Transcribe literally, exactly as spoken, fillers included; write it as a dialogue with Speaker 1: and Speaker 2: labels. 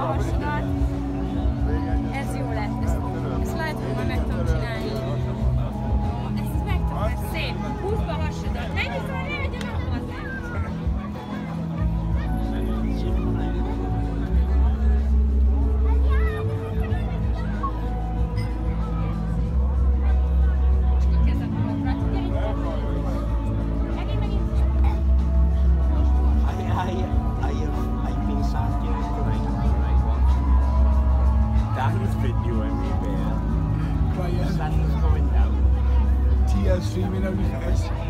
Speaker 1: a hasidat. Ez jó lett. Ezt, ezt lehet, hogy már meg tudom csinálni. Ezt meg tudom, ez szép. Húzd be a hasidat. Menj fel, ne legyen ahhoz.
Speaker 2: Tears streaming out his eyes.